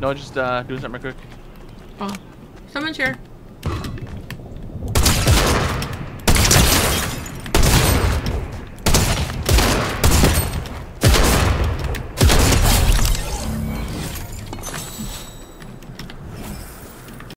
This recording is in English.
No, just doing something real quick. Oh, someone's here.